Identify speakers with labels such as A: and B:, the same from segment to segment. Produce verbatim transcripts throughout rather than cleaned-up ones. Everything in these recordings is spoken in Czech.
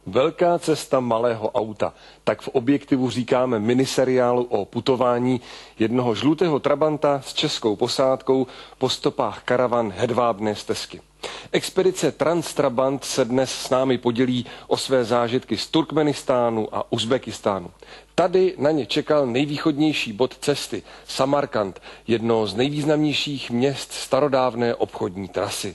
A: Velká cesta malého auta. Tak v objektivu říkáme miniseriálu o putování jednoho žlutého trabanta s českou posádkou po stopách karavan Hedvábné stezky. Expedice Transtrabant se dnes s námi podělí o své zážitky z Turkmenistánu a Uzbekistánu. Tady na ně čekal nejvýchodnější bod cesty, Samarkand, jedno z nejvýznamnějších měst starodávné obchodní trasy.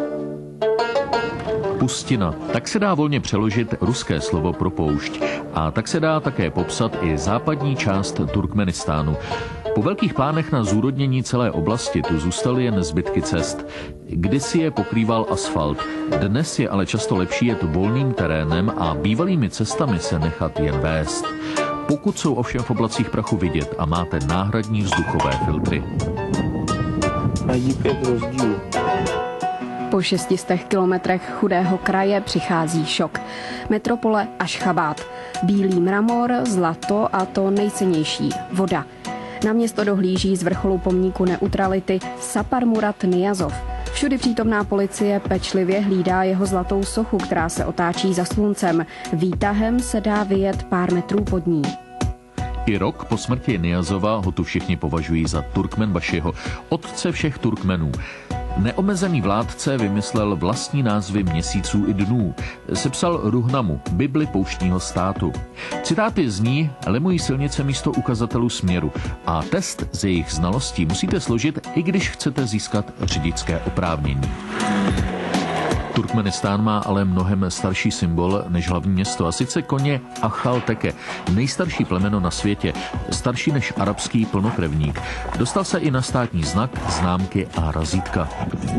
B: Pustina. Tak se dá volně přeložit ruské slovo pro poušť. A tak se dá také popsat i západní část Turkmenistánu. Po velkých plánech na zúrodnění celé oblasti tu zůstaly jen zbytky cest. Kdysi je pokrýval asfalt, dnes je ale často lepší jet volným terénem a bývalými cestami se nechat jen vést. Pokud jsou ovšem v oblacích prachu vidět a máte náhradní vzduchové filtry.
C: Mají pět rozdílů.
D: Po šestistech kilometrech chudého kraje přichází šok. Metropole Ašchabád. Bílý mramor, zlato a to nejcennější – voda. Na město dohlíží z vrcholu pomníku neutrality Sapar Murat Niyazov. Všudy přítomná policie pečlivě hlídá jeho zlatou sochu, která se otáčí za sluncem. Výtahem se dá vyjet pár metrů pod ní.
B: I rok po smrti Niyazova ho tu všichni považují za Turkmenbašiho, otce všech Turkmenů. Neomezený vládce vymyslel vlastní názvy měsíců i dnů. Sepsal Ruhnamu, Bibli pouštního státu. Citáty zní: lemují silnice místo ukazatelů směru a test z jejich znalostí musíte složit, i když chcete získat řidičské oprávnění. Turkmenistán má ale mnohem starší symbol než hlavní město, a sice koně Achalteke, nejstarší plemeno na světě, starší než arabský plnokrevník. Dostal se i na státní znak, známky a razítka.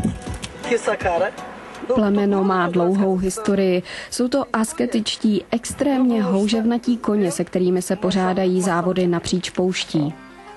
D: Plemeno má dlouhou historii. Jsou to asketičtí, extrémně houževnatí koně, se kterými se pořádají závody napříč pouští.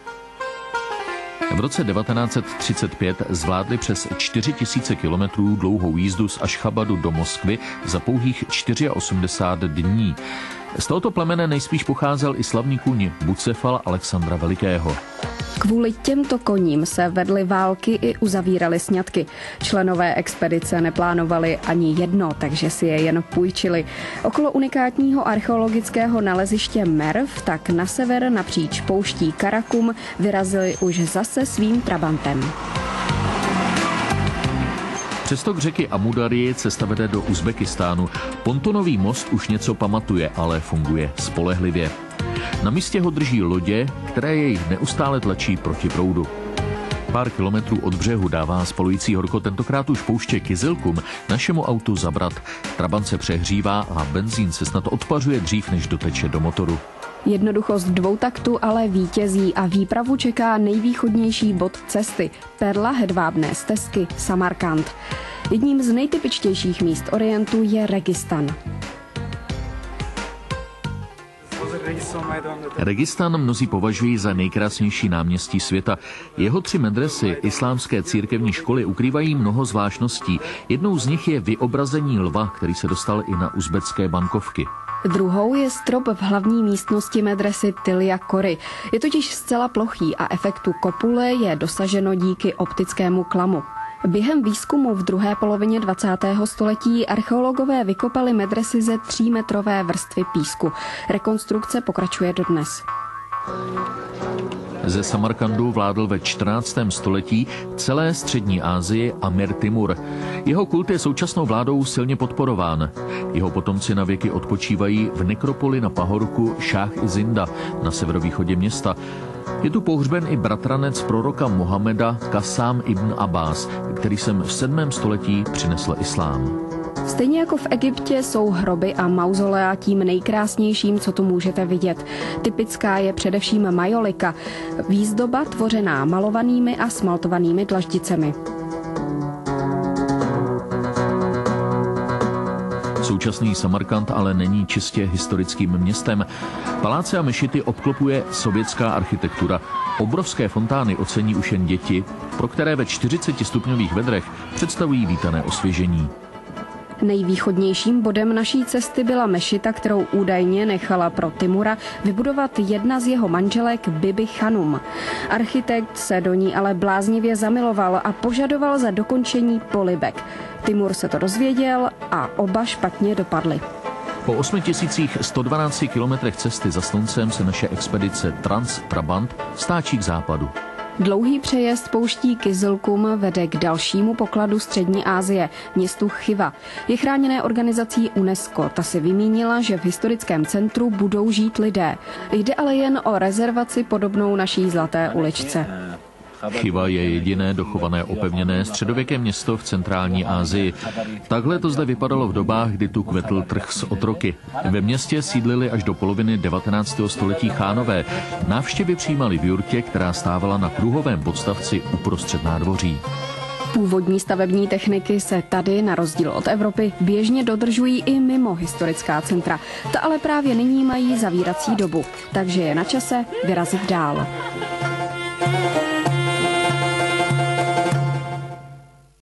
B: V roce devatenáct set třicet pět zvládli přes čtyři tisíce kilometrů dlouhou jízdu z Ašchabadu do Moskvy za pouhých osmdesát čtyři dní. Z tohoto plemene nejspíš pocházel i slavný kůň Bucefal Alexandra Velikého.
D: Kvůli těmto koním se vedly války i uzavíraly sňatky. Členové expedice neplánovali ani jedno, takže si je jen půjčili. Okolo unikátního archeologického naleziště Merv tak na sever napříč pouští Karakum vyrazili už zase svým trabantem.
B: Přes tok řeky Amudarji cesta vede do Uzbekistánu. Pontonový most už něco pamatuje, ale funguje spolehlivě. Na místě ho drží lodě, které jej neustále tlačí proti proudu. Pár kilometrů od břehu dává spalující horko tentokrát už pouště Kyzylkum našemu autu zabrat. Trabant se přehřívá a benzín se snad odpařuje dřív, než doteče do motoru.
D: Jednoduchost dvou taktů ale vítězí a výpravu čeká nejvýchodnější bod cesty – perla Hedvábné stezky Samarkand. Jedním z nejtypičtějších míst Orientu je Registan.
B: Registan mnozí považují za nejkrásnější náměstí světa. Jeho tři medresy islámské církevní školy ukrývají mnoho zvláštností. Jednou z nich je vyobrazení lva, který se dostal i na uzbecké bankovky.
D: Druhou je strop v hlavní místnosti medresy Tilia Kory. Je totiž zcela plochý a efektu kopule je dosaženo díky optickému klamu. Během výzkumu v druhé polovině dvacátého století archeologové vykopali medresy ze třímetrové vrstvy písku. Rekonstrukce pokračuje dodnes.
B: Ze Samarkandu vládl ve čtrnáctém století celé střední Asii Amir Timur. Jeho kult je současnou vládou silně podporován. Jeho potomci na věky odpočívají v nekropoli na pahorku Šáh i Zinda na severovýchodě města. Je tu pohřben i bratranec proroka Mohameda Kasám ibn Abbás, který sem v sedmém století přinesl islám.
D: Stejně jako v Egyptě jsou hroby a mauzolea tím nejkrásnějším, co tu můžete vidět. Typická je především majolika, výzdoba tvořená malovanými a smaltovanými dlaždicemi.
B: Současný Samarkand ale není čistě historickým městem. Paláce a mešity obklopuje sovětská architektura. Obrovské fontány ocení už jen děti, pro které ve čtyřicetistupňových vedrech představují vítané osvěžení.
D: Nejvýchodnějším bodem naší cesty byla mešita, kterou údajně nechala pro Timura vybudovat jedna z jeho manželek Bibi Chanum. Architekt se do ní ale bláznivě zamiloval a požadoval za dokončení polibek. Timur se to dozvěděl a oba špatně dopadli.
B: Po osmi tisíc sto dvanácti kilometrech cesty za sluncem se naše expedice Trans-Trabant stáčí k západu.
D: Dlouhý přejezd pouští Kyzylkum vede k dalšímu pokladu Střední Asie, městu Chiva. Je chráněné organizací UNESCO. Ta si vymínila, že v historickém centru budou žít lidé. Jde ale jen o rezervaci podobnou naší Zlaté uličce.
B: Chiva je jediné dochované opevněné středověké město v centrální Asii. Takhle to zde vypadalo v dobách, kdy tu kvetl trh s otroky. Ve městě sídlili až do poloviny devatenáctého století Chánové. Návštěvy přijímali v jurtě, která stávala na kruhovém podstavci uprostřed nádvoří.
D: Původní stavební techniky se tady, na rozdíl od Evropy, běžně dodržují i mimo historická centra. Ta ale právě nyní mají zavírací dobu, takže je na čase vyrazit dál.